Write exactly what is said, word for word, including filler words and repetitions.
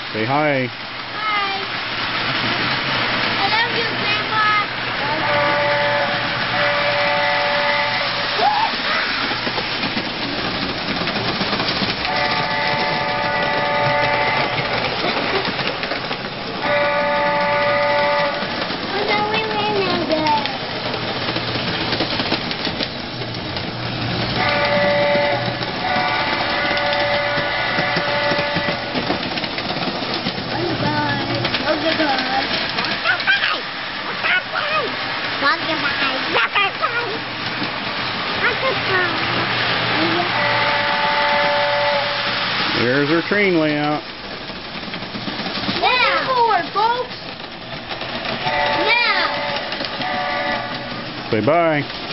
Say hi. Hi. I love you, Grandpa. There's our train layout. Now, forward, folks. Now. Say bye.